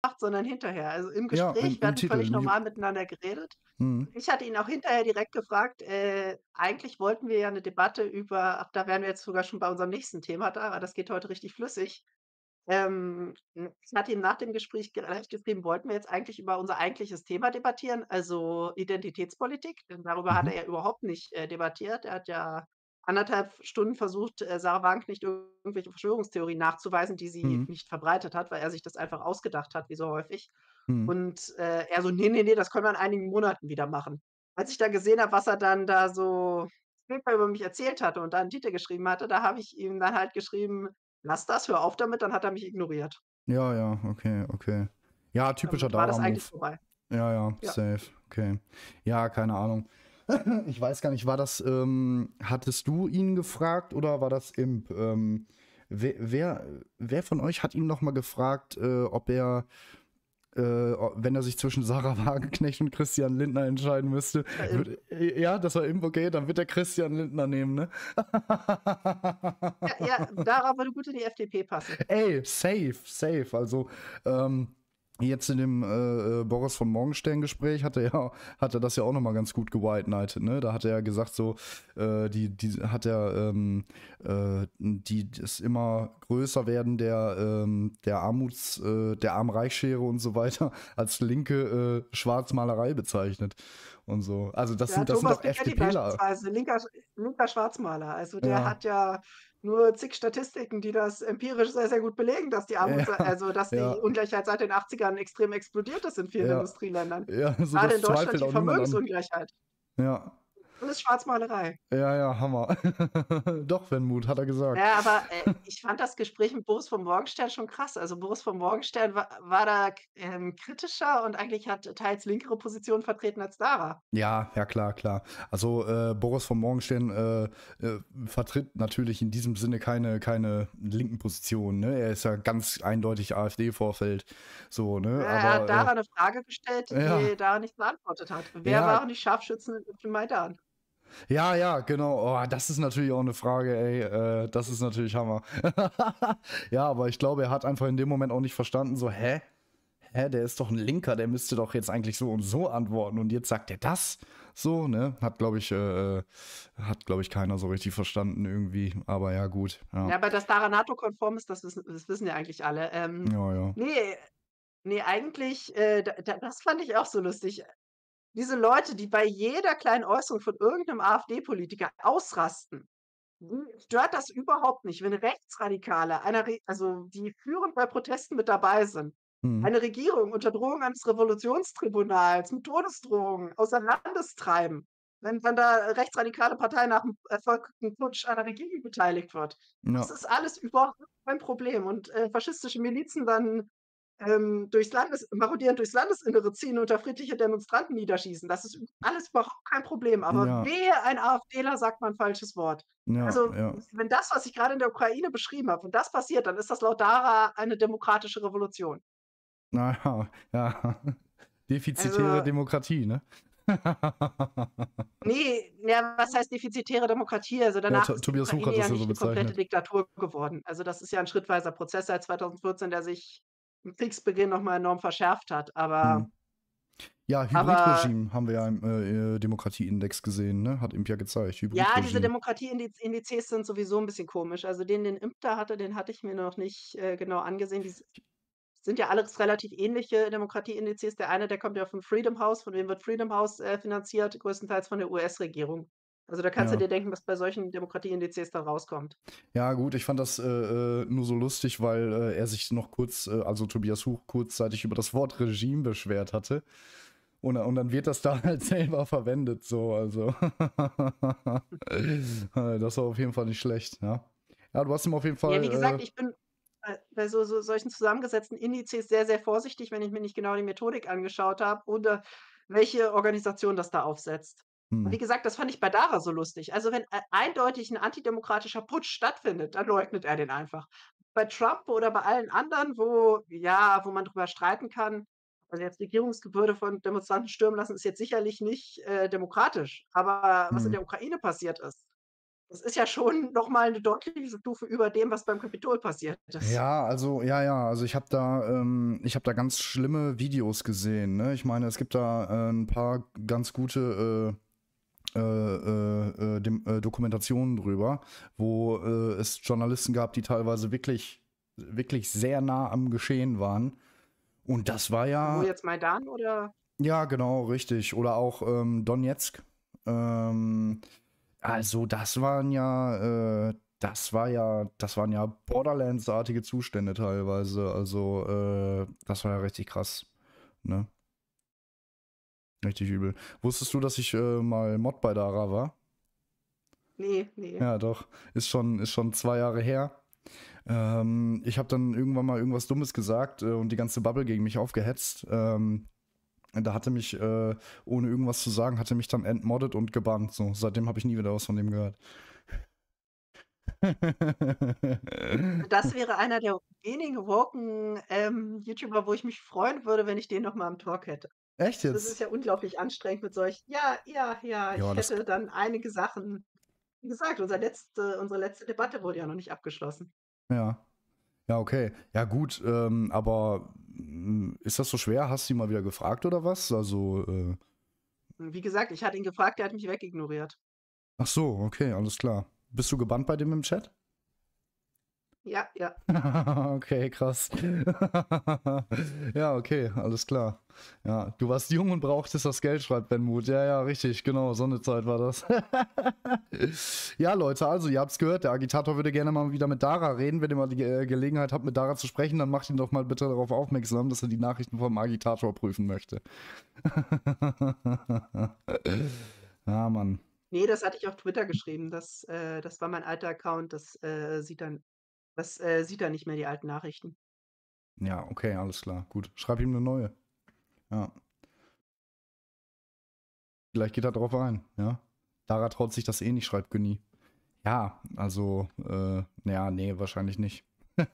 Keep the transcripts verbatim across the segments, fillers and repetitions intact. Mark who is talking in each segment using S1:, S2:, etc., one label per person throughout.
S1: sondern hinterher. Also, im
S2: Ja, im
S1: Gespräch, wir
S2: im
S1: hatten
S2: Titel,
S1: völlig
S2: im Ju
S1: normal miteinander geredet.
S2: Mhm.
S1: Ich hatte ihn auch hinterher direkt gefragt, äh, eigentlich wollten wir ja 'ne Debatte über ach, da wären wir jetzt sogar schon bei unserem nächsten Thema da, aber das geht heute richtig flüssig. Ähm, hm, ich hatte ihm nach dem Gespräch gleich geschrieben, wollten wir jetzt eigentlich über unser eigentliches Thema debattieren, also Identitätspolitik? Denn darüber hat
S2: Mhm.
S1: er ja überhaupt nicht, äh, debattiert. Er hat ja anderthalb Stunden versucht, äh, Sarah Wagenknecht irgendwelche Verschwörungstheorien nachzuweisen, die sie
S2: Mhm.
S1: nicht verbreitet hat, weil er sich das einfach ausgedacht hat, wie so häufig.
S2: Mhm.
S1: Und, äh, er so: „Ne, ne, ne, das können wir in einigen Monaten wieder machen.“ Als ich dann gesehen habe, was er dann da so über mich erzählt hatte und da 'n Titel geschrieben hatte, da habe ich ihm dann halt geschrieben: „Lass das, hör auf damit“, dann hat er mich ignoriert.
S2: Ja, ja, okay, okay. Ja, typischer
S1: Damit war das
S2: Dara-Move.
S1: eigentlich vorbei.
S2: Ja, ja,
S1: Ja.
S2: safe, okay. Ja, keine Ahnung. Ich weiß gar nicht, war das, ähm hattest du ihn gefragt oder war das Imp? Ähm, we wer wer von euch hat ihn noch mal gefragt, äh, ob er, äh, o wenn er sich zwischen Sarah Wagenknecht und Christian Lindner entscheiden müsste,
S1: Das war Imp.
S2: würde äh, ja, das war Imp, okay, dann wird er Christian Lindner nehmen, ne?
S1: Ja, ja, Dara würde gut in die FDP passen.
S2: Ey, safe, safe. Also, ähm, jetzt in dem, äh, äh, Boris von Morgenstern-Gespräch hat er ja hat er das ja auch noch mal ganz gut gewhite-knighted, ne? Da hat er ja gesagt so, äh, die die hat er, ähm, äh, die das immer größer werden der, ähm der Armuts äh, der Arm-Reich-Schere und so weiter als linke, äh, Schwarzmalerei bezeichnet und so. Also, das
S1: Ja,
S2: sind das sind
S1: Thomas
S2: doch
S1: Piketty
S2: FDPler.
S1: beispielsweise, linker Sch linker Schwarzmaler. Also, der
S2: Ja.
S1: hat ja nur zig Statistiken, die das empirisch sehr, sehr gut belegen, dass die Armut sei
S2: Ja,
S1: also, dass die
S2: ja.
S1: Ungleichheit seit den Achtzigern extrem explodiert ist in vielen
S2: Ja.
S1: Industrieländern.
S2: Ja, so
S1: Grade in
S2: das
S1: Deutschland
S2: zweifelt
S1: die
S2: auch niemand an.
S1: Vermögensungleichheit.
S2: Ja.
S1: Alles Schwarzmalerei.
S2: Ja, ja, Hammer. Doch, Wenmut, hat er gesagt.
S1: Ja, aber, äh, ich fand das Gespräch mit Boris von Morgenstern schon krass. Also, Boris von Morgenstern wa war da k ähm, kritischer und eigentlich hat teils linkere Positionen vertreten als Dara.
S2: Ja, ja, klar, klar. Also, äh, Boris von Morgenstern, äh, äh, vertritt natürlich in diesem Sinne keine keine linken Positionen, ne? Er ist ja ganz eindeutig AfD-Vorfeld, so,
S1: Ja,
S2: ne?
S1: er hat
S2: Aber,
S1: Dara 'ne Frage gestellt,
S2: äh
S1: die
S2: ja.
S1: Dara nicht beantwortet hat. Wer
S2: Ja.
S1: waren die Scharfschützen auf dem Maidan?
S2: Ja, ja, genau. Oh, das ist natürlich auch 'ne Frage, ey, äh, das ist natürlich Hammer. Ja, aber ich glaube, er hat einfach in dem Moment auch nicht verstanden, so: „Hä? Hä, der ist doch 'n Linker, der müsste doch jetzt eigentlich so und so antworten und jetzt sagt er das?“ So, ne? Hat, glaube ich äh, äh, hat, glaube ich, keiner so richtig verstanden irgendwie, aber ja, gut, ja.
S1: Ja, aber dass Dara NATO-konform ist, das wissen das wissen ja eigentlich alle. Ähm,
S2: Ja, ja.
S1: ne, ne, eigentlich, äh, da da das fand ich auch so lustig. Diese Leute, die bei jeder kleinen Äußerung von irgend 'nem AfD-Politiker ausrasten, die stört das überhaupt nicht, wenn Rechtsradikale einer Re also, die führend bei Protesten mit dabei sind,
S2: Mhm.
S1: eine Regierung unter Drohung eines Revolutionstribunals mit Todesdrohungen außer Landes treiben, wenn dann da rechtsradikale Partei nach 'm erfolgten Putsch an der Regierung beteiligt wird. Das
S2: Ja.
S1: ist alles überhaupt kein Problem und, äh, faschistische Milizen dann, ähm, durchs Landes marodierend durchs Landesinnere ziehen, und da friedliche Demonstranten niederschießen. Das ist ü alles überhaupt kein Problem, aber
S2: Ja.
S1: wehe, ein AfDler sagt mal 'n falsches Wort.
S2: Ja,
S1: Also,
S2: ja.
S1: wenn das, was ich grade in der Ukraine beschrieben habe wenn das passiert, dann ist das laut Dara eine demokratische Revolution.
S2: Na ja, ja. Defizitäre
S1: Also
S2: Demokratie, ne?
S1: Ne, ja, was heißt defizitäre Demokratie? Also,
S2: Ja,
S1: danach
S2: To
S1: ist die
S2: Tobias Huch hat
S1: Ukraine
S2: das
S1: ja
S2: ja so
S1: nicht 'ne komplette
S2: bezeichnet.
S1: Diktatur geworden. Also, das ist ja 'n schrittweiser Prozess seit zweitausendvierzehn, der sich mit Kriegsbeginn noch mal enorm verschärft hat, aber
S2: Mhm. Ja,
S1: aber
S2: Hybridregime haben wir ja im, äh, äh, Demokratieindex gesehen, ne? Hat Imp ja gezeigt,
S1: Ja, diese
S2: Hybridregime.
S1: Demokratieindiz Indizes sind sowieso 'n bisschen komisch. Also, den, den Imp da hatte, den hatte ich mir noch nicht, äh, genau angesehen. Die s sind ja alles relativ ähnliche Demokratieindizes. Der eine, der kommt ja vom Freedom House. Von wem wird Freedom House, äh, finanziert? Größtenteils von der US-Regierung. Also, da kannst du
S2: Ja.
S1: dir denken, was bei solchen Demokratieindizes da rauskommt.
S2: Ja, gut, ich fand das, äh, äh, nur so lustig, weil, äh, er sich noch kurz äh, also Tobias Huch kurzzeitig über das Wort Regime beschwert hatte. Und da und dann wird das da halt selber verwendet so, also. Äh, das war auf jeden Fall nicht schlecht, ja. Ja, du hast ihm auf jeden
S1: Ja, wie gesagt,
S2: Fall, äh
S1: ich bin bei bei so so solchen zusammengesetzten Indizes sehr, sehr vorsichtig, wenn ich mir nicht genau die Methodik angeschaut habe oder welche Organisation das da aufsetzt. Und wie
S2: Mhm.
S1: gesagt, das fand ich bei Dara so lustig. Also, wenn, äh, eindeutig 'n antidemokratischer Putsch stattfindet, dann leugnet er den einfach. Bei Trump oder bei allen anderen, wo ja, wo man drüber streiten kann also, jetzt Regierungsgebäude von Demonstranten stürmen lassen, ist jetzt sicherlich nicht, äh, demokratisch. Aber was in der
S2: Mhm.
S1: Ukraine passiert ist Das ist ja schon noch mal 'ne deutliche Stufe über dem, was beim Kapitol passiert ist.
S2: Ja, also ja, ja, also ich habe da, ähm, ich habe da ganz schlimme Videos gesehen, ne? Ich meine, es gibt da äh, ein paar ganz gute äh, äh, äh, äh, dem, äh, Dokumentationen drüber, wo äh, es Journalisten gab, die teilweise wirklich, wirklich sehr nah am Geschehen waren. Und das war
S1: Wo
S2: ja,
S1: jetzt Maidan oder
S2: ja, genau, richtig. Oder auch ähm, Donetsk. Ähm, also das waren ja, äh, das war ja, das waren ja Borderlands-artige Zustände teilweise. Also äh, das war ja richtig krass, ne? Richtig übel. Wusstest du, dass ich äh, mal Mod bei Dara war?
S1: ne, ne.
S2: Ja, doch. Ist schon, ist schon zwei Jahre her. Ähm, ich habe dann irgendwann mal irgendwas Dummes gesagt äh, und die ganze Bubble gegen mich aufgehetzt. Ähm, Da hatte mich, äh, ohne irgendwas zu sagen, hatte mich dann entmoddet und gebannt. So, seitdem habe ich nie wieder was von dem gehört.
S1: Das wäre einer der wenigen woken, ähm, YouTuber, wo ich mich freuen würde, wenn ich den noch mal im Talk hätte.
S2: Echt
S1: Das ist
S2: jetzt?
S1: ja unglaublich anstrengend mit solch „Ja, ja, ja,
S2: Ja,
S1: ich
S2: das.
S1: hätte dann einige Sachen“ wie gesagt, unser letzte unsere letzte Debatte wurde ja noch nicht abgeschlossen.
S2: Ja. Ja, okay. Ja, gut, ähm, aber mm, ist das so schwer? Hast du ihn mal wieder gefragt oder was? Also, äh,
S1: Wie gesagt, ich hatte ihn gefragt, der hat mich wegignoriert.
S2: ach so, okay, alles klar. Bist du gebannt bei dem im Chat?
S1: Ja, ja.
S2: Okay, krass. Ja, okay, alles klar. Ja, du warst jung und brauchtest das Geld, schreibt Benmut. Ja, ja, richtig, genau, so eine Zeit war das. Ja, Leute, also ihr habt's gehört, der Agitator würde gerne mal wieder mit Dara reden. Wenn ihr mal die äh, Gelegenheit habt, mit Dara zu sprechen, dann macht ihn doch mal bitte darauf aufmerksam, dass er die Nachrichten vom Agitator prüfen möchte. Ja, Mann.
S1: Ne, das hatte ich auf Twitter geschrieben. Das äh, das war mein alter Account. Das, äh, sieht dann das, äh, sieht dann nicht mehr die alten Nachrichten.
S2: Ja, okay, alles klar. Gut. Schreib ihm eine neue. Ja. Vielleicht geht er drauf ein, ja. Dara traut sich das eh nicht, schreibt Günni. Ja, also, äh, ja, nee, wahrscheinlich nicht.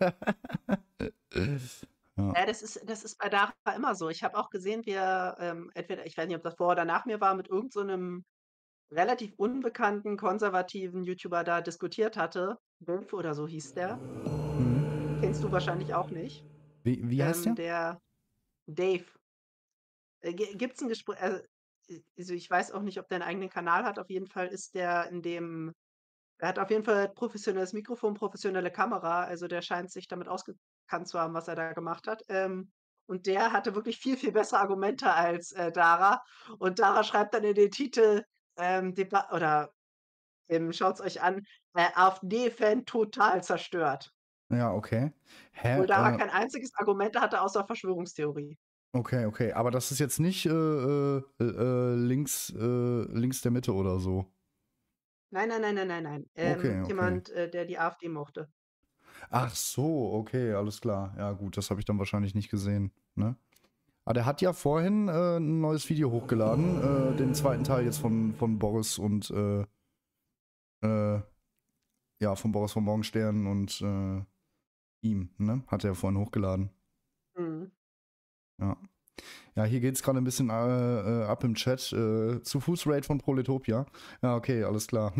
S2: Ja.
S1: Ja, das ist das ist bei Dara immer so. Ich habe auch gesehen, wie er, ähm, entweder ich weiß nicht, ob das vor oder nach mir war, mit irgend so 'nem relativ unbekannten konservativen YouTuber da diskutiert hatte. Wolf oder so hieß der.
S2: Mhm.
S1: Kennst du wahrscheinlich auch nicht.
S2: Wie, wie heißt
S1: Ähm,
S2: der?
S1: der Dave. Äh, gi gibt's 'n Gespr äh, also, ich weiß auch nicht, ob der 'n eigenen Kanal hat. Auf jeden Fall ist der in dem er hat auf jeden Fall professionelles Mikrofon, professionelle Kamera. Also, der scheint sich damit ausgekannt zu haben, was er da gemacht hat. Ähm, und der hatte wirklich viel, viel bessere Argumente als, äh, Dara. Und Dara schreibt dann in den Titel, ähm, Deba oder, ähm, schaut's euch an, äh, AfD-Fan total zerstört.
S2: Ja, okay. Hä?
S1: Obwohl Dara
S2: Äh,
S1: kein einziges Argument hatte außer Verschwörungstheorie.
S2: okay, okay. Aber das ist jetzt nicht äh, äh, äh, links, äh, links der Mitte oder so.
S1: Nein, nein, nein, nein, nein, nein.
S2: Okay,
S1: Ähm,
S2: okay.
S1: jemand, äh, der die AfD mochte.
S2: Ach so, okay, alles klar. Ja, gut, das habe ich dann wahrscheinlich nicht gesehen, ne? Aber der hat ja vorhin äh, ein neues Video hochgeladen, äh, den zweiten Teil jetzt von, von Boris und äh, äh, ja, von Boris von Morgenstern und äh, ihm, ne? Hat er vorhin hochgeladen.
S1: Mhm.
S2: Ja. Ja, hier geht's gerade ein bisschen äh, äh, ab im Chat. Äh, zu Fußrate von Proletopia. Ja, okay, alles klar.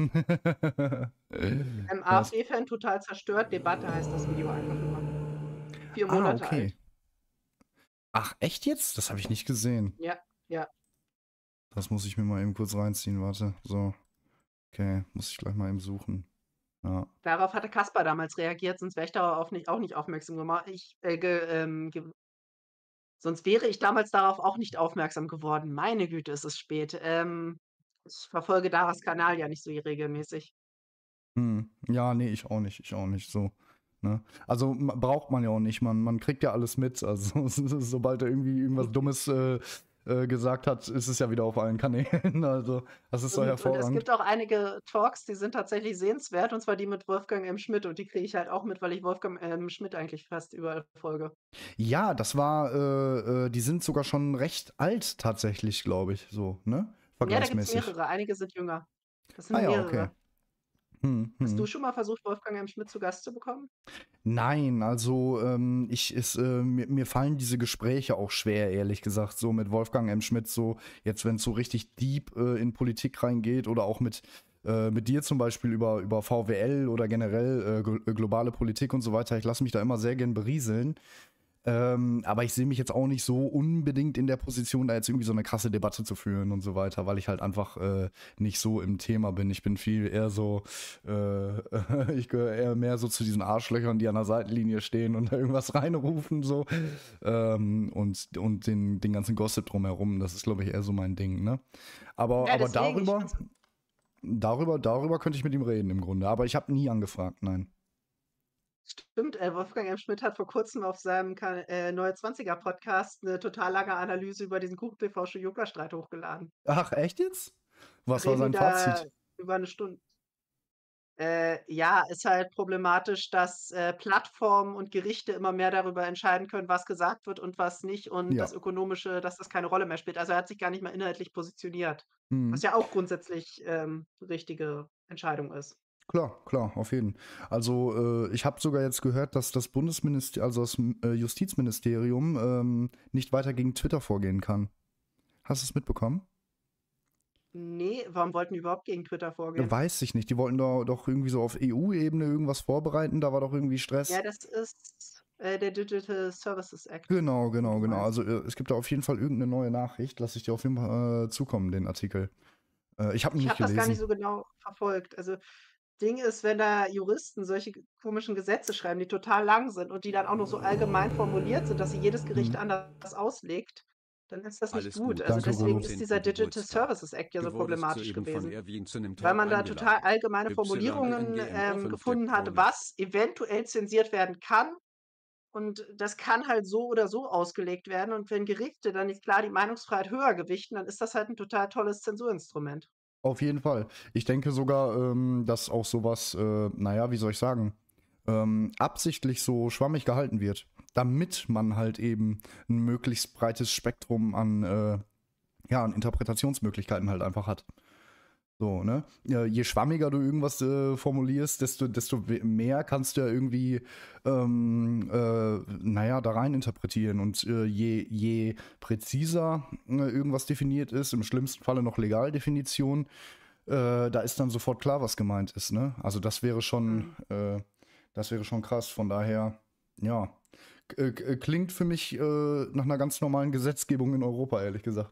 S1: Ähm,
S2: Ja, es-
S1: AfD-Fan total zerstört, Debatte heißt das Video einfach nur. vier
S2: ah,
S1: Monate
S2: okay.
S1: alt.
S2: Ach, echt jetzt? Das habe ich nicht gesehen.
S1: Ja, ja.
S2: Das muss ich mir mal eben kurz reinziehen, warte. So, okay, muss ich gleich mal eben suchen. Ja.
S1: Darauf hatte Caspar damals reagiert, sonst wäre ich darauf nicht auch nicht aufmerksam gemacht ich, äh, ge ähm, ge sonst wäre ich damals darauf auch nicht aufmerksam geworden. Meine Güte, ist es spät. Ähm, ich verfolge Daras Kanal ja nicht so regelmäßig.
S2: Hm. Ja, nee, ich auch nicht, ich auch nicht so. Ne? Also ma- braucht man ja auch nicht, man, man kriegt ja alles mit. Also sobald er irgendwie irgendwas Dummes äh, äh, gesagt hat, ist es ja wieder auf allen Kanälen. Also das ist doch
S1: Und und es
S2: hervorragend.
S1: gibt auch einige Talks, die sind tatsächlich sehenswert, und zwar die mit Wolfgang M. Schmidt, und die kriege ich halt auch mit, weil ich Wolfgang M. Schmidt eigentlich fast überall folge.
S2: Ja, das war, äh, äh, die sind sogar schon recht alt tatsächlich, glaube ich, so, ne?
S1: Ja, da gibt's
S2: Vergleichsmäßig.
S1: mehrere, einige sind jünger. Das
S2: Ah
S1: sind
S2: ja, okay.
S1: mehrere.
S2: Hm,
S1: Hast du
S2: hm.
S1: schon mal versucht, Wolfgang M. Schmidt zu Gast zu bekommen?
S2: Nein, also ähm, ich ist, äh, mir, mir fallen diese Gespräche auch schwer, ehrlich gesagt, so mit Wolfgang M. Schmidt, so jetzt, wenn es so richtig deep äh, in Politik reingeht oder auch mit, äh, mit dir zum Beispiel über, über V W L oder generell äh, gl- globale Politik und so weiter. Ich lasse mich da immer sehr gern berieseln. Ähm, aber ich sehe mich jetzt auch nicht so unbedingt in der Position, da jetzt irgendwie so eine krasse Debatte zu führen und so weiter, weil ich halt einfach äh, nicht so im Thema bin. Ich bin viel eher so, äh, ich gehöre eher mehr so zu diesen Arschlöchern, die an der Seitenlinie stehen und da irgendwas reinrufen so. Ähm, und und den, den ganzen Gossip drumherum, das ist, glaube ich, eher so mein Ding, ne? Aber,
S1: Ja,
S2: aber
S1: deswegen, ich
S2: darüber,
S1: fand's
S2: darüber, darüber könnte ich mit ihm reden im Grunde. Aber ich habe nie angefragt, nein.
S1: stimmt, äh, Wolfgang M. Schmidt hat vor Kurzem auf seinem Ka äh, Neue Zwanziger Podcast eine total lange Analyse über diesen Kuchen-T V-Yoga-Streit hochgeladen.
S2: Ach, echt jetzt?
S1: Da
S2: Was war
S1: reden die
S2: sein
S1: da
S2: Fazit?
S1: über eine Stunde. Äh, ja, ist halt problematisch, dass, äh, Plattformen und Gerichte immer mehr darüber entscheiden können, was gesagt wird und was nicht und
S2: Ja.
S1: das Ökonomische, dass das keine Rolle mehr spielt. Also, er hat sich gar nicht mal inhaltlich positioniert,
S2: Mhm.
S1: was ja auch grundsätzlich, ähm, richtige Entscheidung ist.
S2: Klar, klar, auf jeden. Also äh, ich habe sogar jetzt gehört, dass das Bundesministerium, also das äh, Justizministerium ähm, nicht weiter gegen Twitter vorgehen kann. Hast du es mitbekommen?
S1: Ne, warum wollten die überhaupt gegen Twitter vorgehen?
S2: Weiß ich nicht. Die wollten da doch irgendwie so auf E U-Ebene irgendwas vorbereiten. Da war doch irgendwie
S1: Ja,
S2: Stress.
S1: das ist, äh, der Digital Services Act,
S2: Genau,
S1: den
S2: genau,
S1: du
S2: genau.
S1: meinst.
S2: Also äh, es gibt da auf jeden Fall irgendeine neue Nachricht. Lass ich dir auf jeden Fall äh, zukommen, den Artikel. Äh, ich habe ihn
S1: Ich
S2: nicht
S1: habe das gar nicht
S2: gelesen.
S1: so genau verfolgt. Also, Ding ist, wenn da Juristen solche g komischen Gesetze schreiben, die total lang sind und die dann auch noch so allgemein formuliert sind, dass sie jedes Gericht
S2: Mhm.
S1: anders auslegt, dann ist das nicht
S3: Alles
S1: gut.
S3: Gute
S1: Also,
S2: Danke,
S3: zum
S1: deswegen
S2: Rollo.
S1: ist dieser
S3: achtzehnten
S1: Digital
S3: Geburtstag.
S1: Services Act ja so
S3: Du wurdest
S1: problematisch
S3: soeben von
S1: gewesen,
S3: Erwin zu nem
S1: weil
S3: Talk
S1: man da
S3: eingeladen.
S1: total allgemeine Formulierungen,
S3: Y N G M O
S1: ähm,
S3: fünf Deck
S1: gefunden
S3: Pro
S1: hat,
S3: Max.
S1: was eventuell zensiert werden kann. Und das kann halt so oder so ausgelegt werden. Und wenn Gerichte dann nicht klar die Meinungsfreiheit höher gewichten, dann ist das halt ein total tolles Zensurinstrument.
S2: Auf jeden Fall. Ich denke sogar, ähm, dass auch sowas, äh, naja, wie soll ich sagen, ähm, absichtlich so schwammig gehalten wird, damit man halt eben ein möglichst breites Spektrum an, äh, ja, an Interpretationsmöglichkeiten halt einfach hat. So, ne? Ja, je schwammiger du irgendwas äh, formulierst, desto, desto we- mehr kannst du ja irgendwie, ähm, äh, naja, da rein interpretieren. Und äh, je, je präziser äh, irgendwas definiert ist, im schlimmsten Falle noch Legaldefinition, äh, da ist dann sofort klar, was gemeint ist, ne? Also das wäre schon,
S1: Mhm.
S2: äh, das wäre schon krass. Von daher, ja, K äh, klingt für mich äh, nach einer ganz normalen Gesetzgebung in Europa, ehrlich gesagt.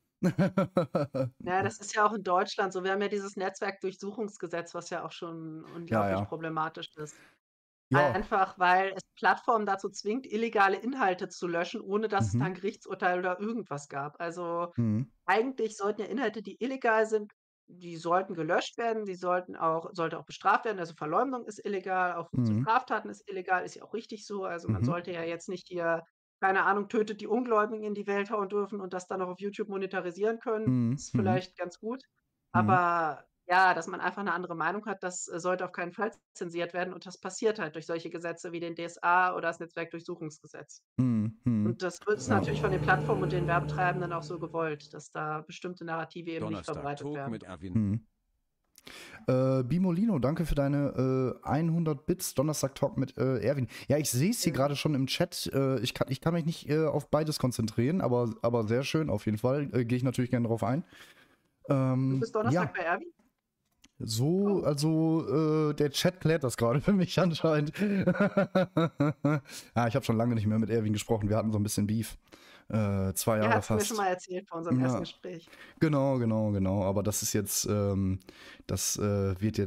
S1: Ja, das ist ja auch in Deutschland so. Wir haben ja dieses Netzwerkdurchsuchungsgesetz, was ja auch schon
S2: Ja,
S1: unglaublich
S2: ja.
S1: problematisch ist.
S2: Ja.
S1: Einfach, weil es Plattformen dazu zwingt, illegale Inhalte zu löschen, ohne dass es da
S2: Mhm.
S1: 'n Gerichtsurteil oder irgendwas gab. Also,
S2: Mhm.
S1: eigentlich sollten ja Inhalte, die illegal sind, die sollten gelöscht werden, die sollten auch sollte auch bestraft werden. Also, Verleumdung ist illegal, Aufruf zu
S2: Mhm.
S1: Straftaten ist illegal, ist ja auch richtig so. Also, man
S2: Mhm.
S1: sollte ja jetzt nicht hier, keine Ahnung, tötet die Ungläubigen in die Welt hauen dürfen und das dann noch auf YouTube monetarisieren können.
S2: Mhm.
S1: Ist
S2: Mhm.
S1: vielleicht ganz gut.
S2: Mhm.
S1: Aber ja, dass man einfach 'ne andere Meinung hat, das, äh, sollte auf keinen Fall zensiert werden und das passiert halt durch solche Gesetze wie den D S A oder das Netzwerkdurchsuchungsgesetz.
S2: Mhm. Mhm.
S1: Und das ist
S2: Ja.
S1: natürlich von den Plattformen und den Werbetreibenden auch so gewollt, dass da bestimmte Narrative eben nicht
S3: Donnerstag
S1: verbreitet
S3: Talk
S1: werden.
S3: mit Erwin.
S2: Mhm. Äh, Bimolino, danke für deine äh, hundert Bits Donnerstag Talk mit äh, Erwin. Ja, ich sehe es hier
S1: Ja.
S2: gerade schon im Chat. Äh, ich, kann, ich kann mich nicht äh, auf beides konzentrieren, aber, aber sehr schön auf jeden Fall. Äh, Gehe ich natürlich gerne drauf ein.
S1: Du
S2: Ähm,
S1: bist Donnerstag
S2: ja,
S1: bei Erwin?
S2: so,
S1: Oh.
S2: also äh, der Chat klärt das gerade für mich anscheinend. Ja, ich habe schon lange nicht mehr mit Erwin gesprochen. Wir hatten so ein bisschen Beef. Äh, zwei
S1: Ja,
S2: Jahre
S1: hattest du mir schon
S2: fast.
S1: mal erzählt bei unserem ersten
S2: Ja,
S1: Gespräch.
S2: genau, genau, genau. Aber das ist jetzt, ähm, das äh, wird jetzt